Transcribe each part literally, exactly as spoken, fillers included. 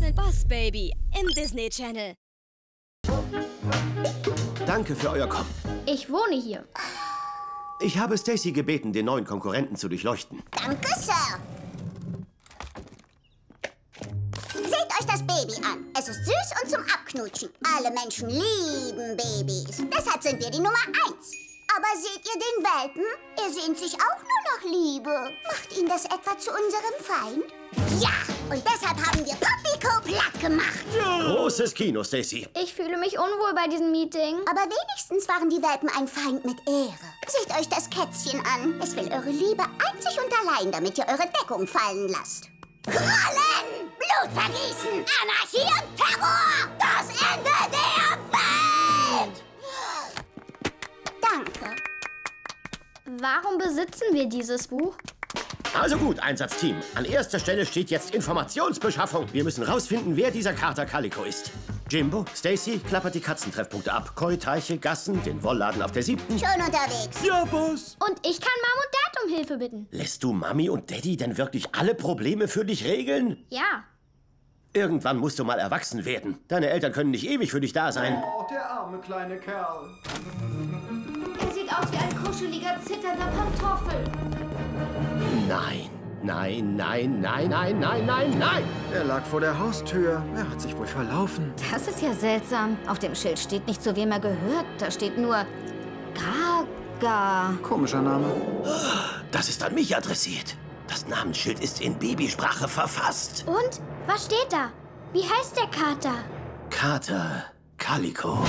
Boss Baby im Disney Channel. Danke für euer Kommen. Ich wohne hier. Ich habe Stacy gebeten, den neuen Konkurrenten zu durchleuchten. Danke, Sir. Seht euch das Baby an. Es ist süß und zum Abknutschen. Alle Menschen lieben Babys. Deshalb sind wir die Nummer eins. Aber seht ihr den Welpen? Er sehnt sich auch nur nach Liebe. Macht ihn das etwa zu unserem Feind? Ja, und deshalb haben wir Papico platt gemacht. Großes Kino, Stacy. Ich fühle mich unwohl bei diesem Meeting. Aber wenigstens waren die Welpen ein Feind mit Ehre. Seht euch das Kätzchen an. Es will eure Liebe einzig und allein, damit ihr eure Deckung fallen lasst. Krallen! Blutvergießen! Anarchie und Terror! Das Ende der Welt! Danke. Warum besitzen wir dieses Buch? Also gut, Einsatzteam. An erster Stelle steht jetzt Informationsbeschaffung. Wir müssen rausfinden, wer dieser Kater Calico ist. Jimbo, Stacy, klappert die Katzentreffpunkte ab. Koi, Teiche, Gassen, den Wollladen auf der siebten. Schon unterwegs. Ja, Boss. Und ich kann Mom und Dad um Hilfe bitten. Lässt du Mami und Daddy denn wirklich alle Probleme für dich regeln? Ja. Irgendwann musst du mal erwachsen werden. Deine Eltern können nicht ewig für dich da sein. Oh, der arme kleine Kerl. Er sieht aus wie ein kuscheliger, zitternder Pantoffel. Nein, nein, nein, nein, nein, nein, nein, nein! Er lag vor der Haustür. Er hat sich wohl verlaufen. Das ist ja seltsam. Auf dem Schild steht nicht, zu wem er gehört. Da steht nur Gaga. Komischer Name. Das ist an mich adressiert. Das Namensschild ist in Babysprache verfasst. Und? Was steht da? Wie heißt der Kater? Kater Calico.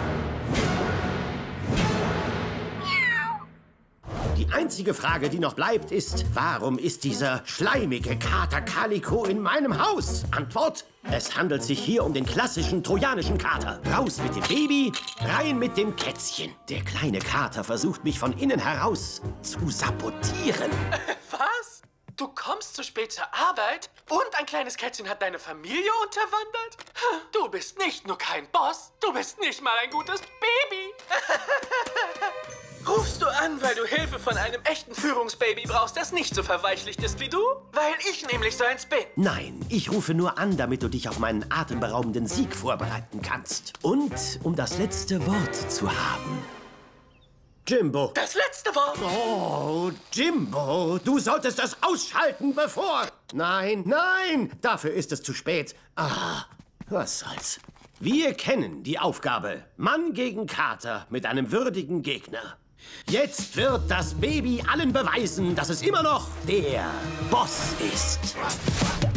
Die einzige Frage, die noch bleibt, ist, warum ist dieser schleimige Kater Calico in meinem Haus? Antwort: Es handelt sich hier um den klassischen trojanischen Kater. Raus mit dem Baby, rein mit dem Kätzchen. Der kleine Kater versucht, mich von innen heraus zu sabotieren. Was? Du kommst zu spät zur Arbeit und ein kleines Kätzchen hat deine Familie unterwandert? Du bist nicht nur kein Boss, du bist nicht mal ein gutes Baby. Rufst du an, weil du Hilfe von einem echten Führungsbaby brauchst, das nicht so verweichlicht ist wie du? Weil ich nämlich so eins bin. Nein, ich rufe nur an, damit du dich auf meinen atemberaubenden Sieg vorbereiten kannst. Und um das letzte Wort zu haben. Jimbo. Das letzte Wort. Oh, Jimbo, du solltest das ausschalten, bevor... Nein, nein, dafür ist es zu spät. Ah, was soll's. Wir kennen die Aufgabe. Mann gegen Kater mit einem würdigen Gegner. Jetzt wird das Baby allen beweisen, dass es immer noch der Boss ist.